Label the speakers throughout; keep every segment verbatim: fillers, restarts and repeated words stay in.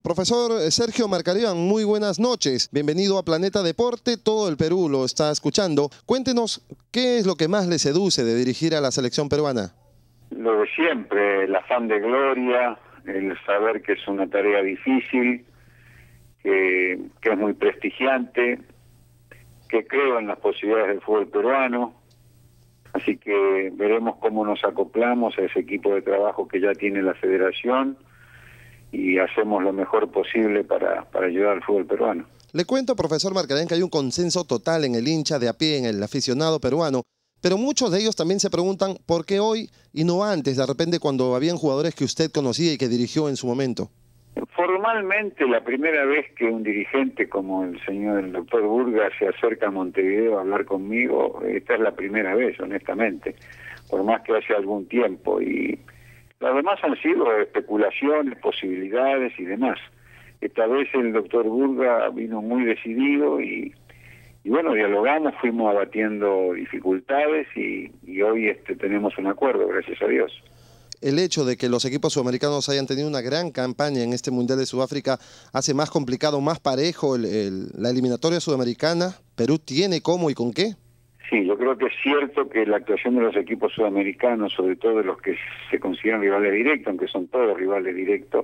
Speaker 1: Profesor Sergio Marcarían, muy buenas noches. Bienvenido a Planeta Deporte. Todo el Perú lo está escuchando. Cuéntenos, ¿qué es lo que más le seduce de dirigir a la selección peruana?
Speaker 2: Lo de siempre, el afán de gloria, el saber que es una tarea difícil, que, que es muy prestigiante, que creo en las posibilidades del fútbol peruano. Así que veremos cómo nos acoplamos a ese equipo de trabajo que ya tiene la federación y hacemos lo mejor posible para, para ayudar al fútbol peruano.
Speaker 1: Le cuento, profesor Marcarían, que hay un consenso total en el hincha de a pie, en el aficionado peruano, pero muchos de ellos también se preguntan por qué hoy y no antes, de repente cuando habían jugadores que usted conocía y que dirigió en su momento.
Speaker 2: Formalmente, la primera vez que un dirigente como el señor el doctor Burga se acerca a Montevideo a hablar conmigo, esta es la primera vez, honestamente, por más que hace algún tiempo, y lo demás han sido especulaciones, posibilidades y demás. Esta vez el doctor Burga vino muy decidido y, y bueno, dialogamos, fuimos abatiendo dificultades y, y hoy este, tenemos un acuerdo, gracias a Dios.
Speaker 1: El hecho de que los equipos sudamericanos hayan tenido una gran campaña en este Mundial de Sudáfrica hace más complicado, más parejo el, el, la eliminatoria sudamericana. ¿Perú tiene cómo y con qué?
Speaker 2: Sí, yo creo que es cierto que la actuación de los equipos sudamericanos, sobre todo de los que se consideran rivales directos, aunque son todos rivales directos,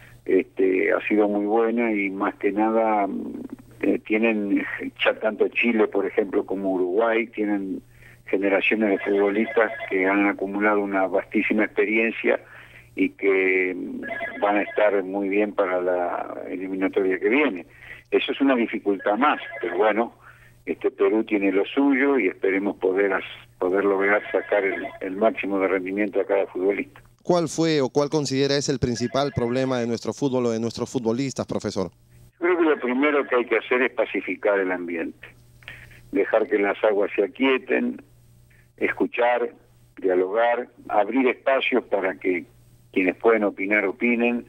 Speaker 2: este, ha sido muy buena y más que nada eh, tienen, ya tanto Chile, por ejemplo, como Uruguay, tienen generaciones de futbolistas que han acumulado una vastísima experiencia y que van a estar muy bien para la eliminatoria que viene. Eso es una dificultad más, pero bueno, este Perú tiene lo suyo y esperemos poder, poder lograr sacar el, el máximo de rendimiento a cada futbolista.
Speaker 1: ¿Cuál fue o cuál considera es el principal problema de nuestro fútbol o de nuestros futbolistas, profesor?
Speaker 2: Yo creo que lo primero que hay que hacer es pacificar el ambiente, dejar que las aguas se aquieten, escuchar, dialogar, abrir espacios para que quienes pueden opinar opinen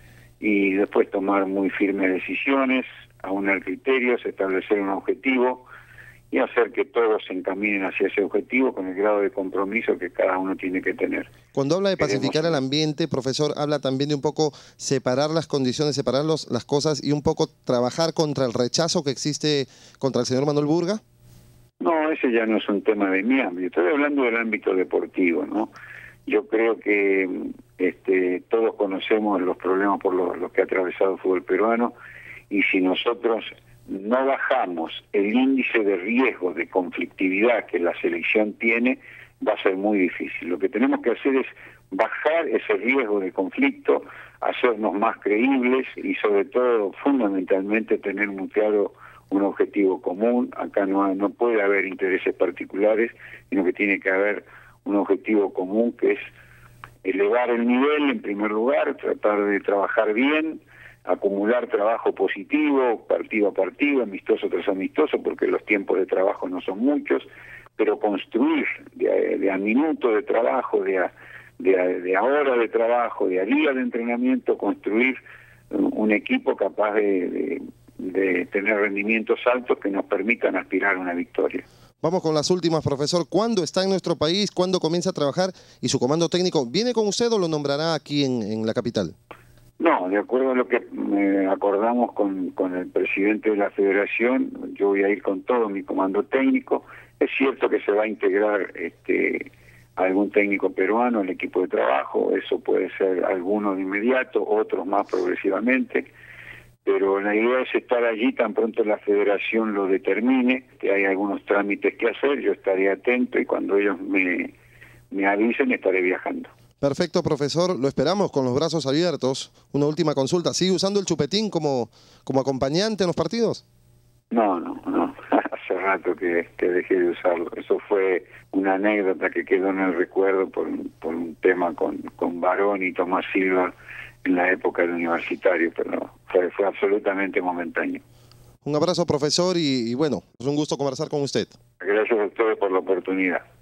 Speaker 2: y después tomar muy firmes decisiones, aunar criterios, establecer un objetivo y hacer que todos se encaminen hacia ese objetivo con el grado de compromiso que cada uno tiene que tener.
Speaker 1: Cuando habla de pacificar Queremos... el ambiente, profesor, habla también de un poco separar las condiciones, separar los, las cosas y un poco trabajar contra el rechazo que existe contra el señor Manuel Burga.
Speaker 2: No, ese ya no es un tema de mi ámbito. Estoy hablando del ámbito deportivo, ¿no? Yo creo que este, todos conocemos los problemas por los, los que ha atravesado el fútbol peruano y si nosotros no bajamos el índice de riesgo de conflictividad que la selección tiene, va a ser muy difícil. Lo que tenemos que hacer es bajar ese riesgo de conflicto, hacernos más creíbles y sobre todo, fundamentalmente, tener muy claro un objetivo común. Acá no, no puede haber intereses particulares, sino que tiene que haber un objetivo común que es elevar el nivel en primer lugar, tratar de trabajar bien, acumular trabajo positivo, partido a partido, amistoso tras amistoso, porque los tiempos de trabajo no son muchos, pero construir de, de a minuto de trabajo, de a, de, a, de a hora de trabajo, de a día de entrenamiento, construir un equipo capaz de, de de tener rendimientos altos que nos permitan aspirar a una victoria.
Speaker 1: Vamos con las últimas, profesor. ¿Cuándo está en nuestro país? ¿Cuándo comienza a trabajar? ¿Y su comando técnico viene con usted o lo nombrará aquí en, en la capital?
Speaker 2: No, de acuerdo a lo que eh, acordamos con, con el presidente de la federación, yo voy a ir con todo mi comando técnico. Es cierto que se va a integrar este, algún técnico peruano al equipo de trabajo, eso puede ser alguno de inmediato, otros más progresivamente, pero la idea es estar allí tan pronto la federación lo determine, que hay algunos trámites que hacer, yo estaré atento y cuando ellos me, me avisen estaré viajando.
Speaker 1: Perfecto, profesor, lo esperamos con los brazos abiertos. Una última consulta, ¿sigue usando el chupetín como, como acompañante en los partidos?
Speaker 2: No, no, no, hace rato que, que dejé de usarlo. Eso fue una anécdota que quedó en el recuerdo por, por un tema con, con Barón y Tomás Silva en la época del universitario, pero fue, fue absolutamente momentáneo.
Speaker 1: Un abrazo, profesor, y, y bueno, es un gusto conversar con usted.
Speaker 2: Gracias a ustedes por la oportunidad.